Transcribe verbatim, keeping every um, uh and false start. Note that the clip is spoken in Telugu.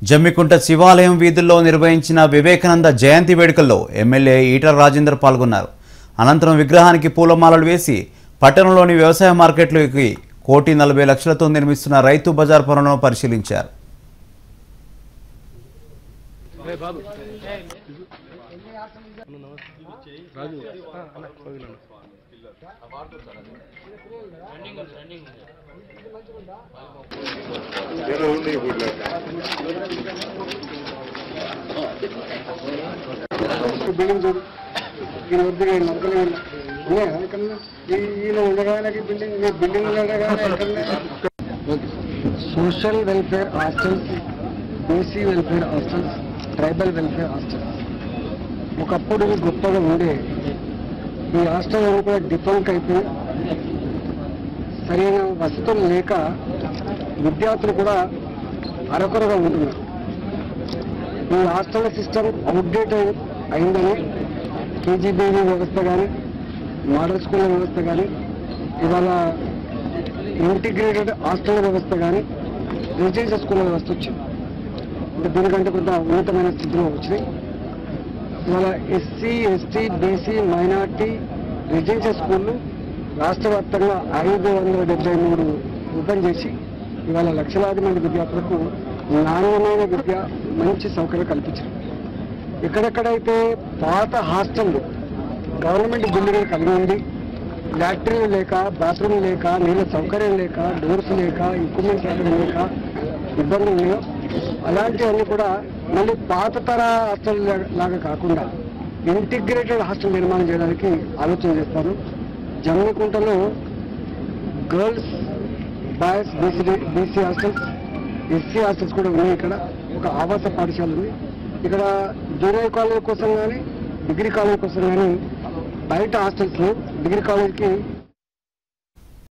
జమ్మికుంట శివాలయం వీధుల్లో నిర్వహించిన వివేకానంద జయంతి వేడుకల్లో ఎమ్మెల్యే ఈటల రాజేందర్ పాల్గొన్నారు. అనంతరం విగ్రహానికి పూలమాలలు వేసి పట్టణంలోని వ్యవసాయ మార్కెట్లోకి కోటి నలభై లక్షలతో నిర్మిస్తున్న రైతు బజార్ పనులను పరిశీలించారు. Social welfare hostels, BC welfare hostels, tribal welfare hostels ఒకప్పుడు గొప్పగా ఉండే ఈ హాస్టల్ కూడా డిఫరెంట్ అయిపోయి సరైన వసతులు లేక విద్యార్థులు కూడా అరకొరగా ఉంటున్నారు. ఈ హాస్టల్ సిస్టమ్ అవుట్డేట్ అయిందని కేజీబీవీ వ్యవస్థ కానీ, మోడల్ స్కూల్ వ్యవస్థ కానీ, ఇవాళ ఇంటిగ్రేటెడ్ హాస్టల్ వ్యవస్థ కానీ, రెసిడెన్షియల్ స్కూల్ వ్యవస్థ వచ్చింది. అంటే దీనికంటే కొంత ఉన్నతమైన స్థితిలో వచ్చినాయి. ఇవాళ SC, ST, BC, minority residential స్కూళ్ళు రాష్ట్ర వ్యాప్తంగా ఐదు వందల డెబ్బై మూడు ఓపెన్ చేసి ఇవాళ లక్షలాది మంది విద్యార్థులకు నాణ్యమైన విద్య, మంచి సౌకర్యం కల్పించారు. ఎక్కడెక్కడైతే పాత హాస్టల్ గవర్నమెంట్ బిల్డింగ్ కలిగి ఉంది, లాట్రిన్ లేక, బాత్రూమ్ లేక, నీళ్ళ సౌకర్యం లేక, డోర్స్ లేక, ఎక్విప్మెంట్ సౌకర్యం లేక ఇబ్బందులు ఉన్నాయో అలాంటివన్నీ కూడా మళ్ళీ పాత తర హాస్టల్ లాగా కాకుండా ఇంటిగ్రేటెడ్ హాస్టల్ నిర్మాణం చేయడానికి ఆలోచన చేస్తారు. జమ్మికుంటలో girls, boys, BC BC hostels, SC hostels కూడా ఉన్నాయి. ఇక్కడ ఒక ఆవాస పాఠశాల ఉంది. ఇక్కడ జూనియర్ కాలేజ్ కోసం కానీ, డిగ్రీ కాలేజ్ కోసం కానీ బయట హాస్టల్స్ డిగ్రీ కాలేజ్కి